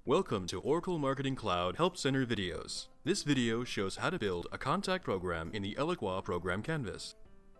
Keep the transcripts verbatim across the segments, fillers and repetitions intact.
Welcome to Oracle Marketing Cloud Help Center videos. This video shows how to build a contact program in the Eloqua program canvas.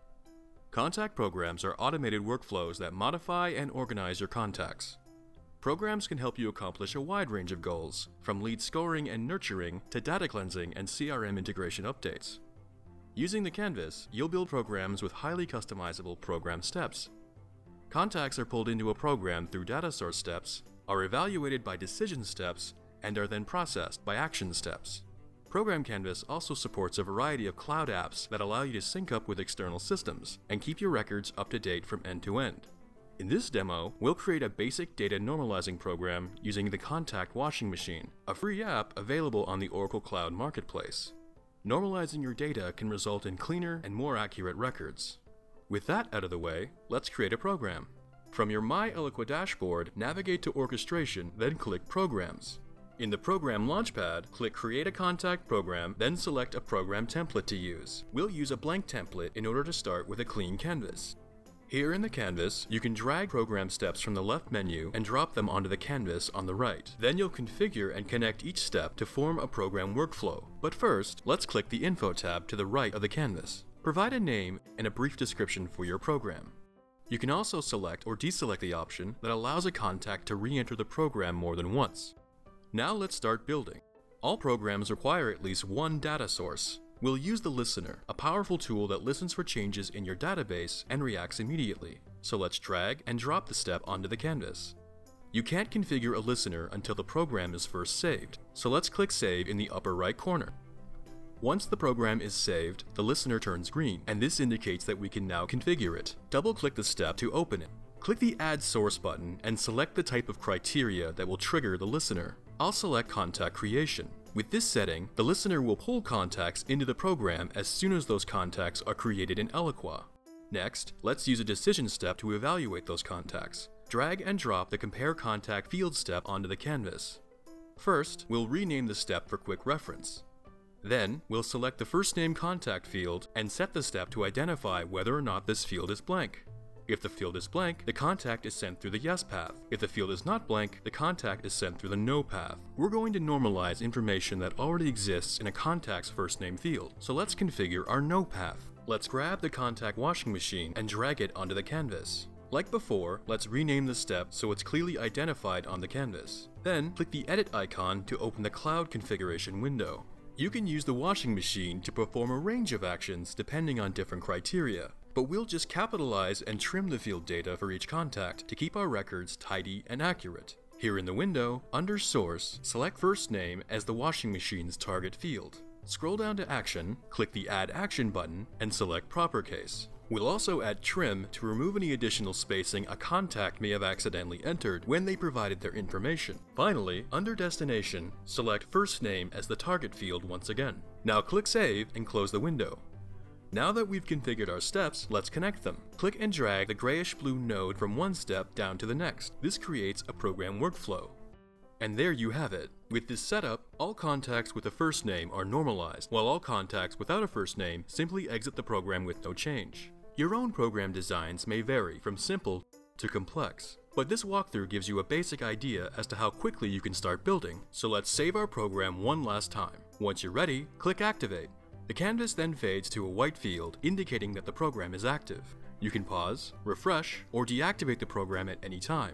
Contact programs are automated workflows that modify and organize your contacts. Programs can help you accomplish a wide range of goals, from lead scoring and nurturing to data cleansing and C R M integration updates. Using the canvas, you'll build programs with highly customizable program steps. Contacts are pulled into a program through data source steps, are evaluated by decision steps, and are then processed by action steps. Program Canvas also supports a variety of cloud apps that allow you to sync up with external systems and keep your records up to date from end to end. In this demo, we'll create a basic data normalizing program using the Contact Washing Machine, a free app available on the Oracle Cloud Marketplace. Normalizing your data can result in cleaner and more accurate records. With that out of the way, let's create a program. From your My Eloqua dashboard, navigate to Orchestration, then click Programs. In the Program Launchpad, click Create a Contact Program, then select a program template to use. We'll use a blank template in order to start with a clean canvas. Here in the canvas, you can drag program steps from the left menu and drop them onto the canvas on the right. Then you'll configure and connect each step to form a program workflow. But first, let's click the Info tab to the right of the canvas. Provide a name and a brief description for your program. You can also select or deselect the option that allows a contact to re-enter the program more than once. Now let's start building. All programs require at least one data source. We'll use the listener, a powerful tool that listens for changes in your database and reacts immediately. So let's drag and drop the step onto the canvas. You can't configure a listener until the program is first saved, so let's click Save in the upper right corner. Once the program is saved, the listener turns green, and this indicates that we can now configure it. Double-click the step to open it. Click the Add Source button and select the type of criteria that will trigger the listener. I'll select Contact Creation. With this setting, the listener will pull contacts into the program as soon as those contacts are created in Eloqua. Next, let's use a decision step to evaluate those contacts. Drag and drop the Compare Contact field step onto the canvas. First, we'll rename the step for quick reference. Then, we'll select the first name contact field and set the step to identify whether or not this field is blank. If the field is blank, the contact is sent through the yes path. If the field is not blank, the contact is sent through the no path. We're going to normalize information that already exists in a contact's first name field, so let's configure our no path. Let's grab the Contact Washing Machine and drag it onto the canvas. Like before, let's rename the step so it's clearly identified on the canvas. Then, click the Edit icon to open the Cloud Configuration window. You can use the washing machine to perform a range of actions depending on different criteria, but we'll just capitalize and trim the field data for each contact to keep our records tidy and accurate. Here in the window, under Source, select First Name as the washing machine's target field. Scroll down to Action, click the Add Action button, and select Proper Case. We'll also add trim to remove any additional spacing a contact may have accidentally entered when they provided their information. Finally, under Destination, select First Name as the target field once again. Now click Save and close the window. Now that we've configured our steps, let's connect them. Click and drag the grayish-blue node from one step down to the next. This creates a program workflow. And there you have it. With this setup, all contacts with a first name are normalized, while all contacts without a first name simply exit the program with no change. Your own program designs may vary from simple to complex, but this walkthrough gives you a basic idea as to how quickly you can start building. So let's save our program one last time. Once you're ready, click Activate. The canvas then fades to a white field, indicating that the program is active. You can pause, refresh, or deactivate the program at any time.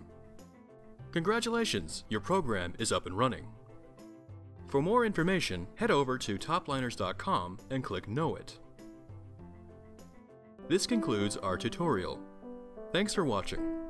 Congratulations, your program is up and running. For more information, head over to topliners dot com and click Know It. This concludes our tutorial. Thanks for watching.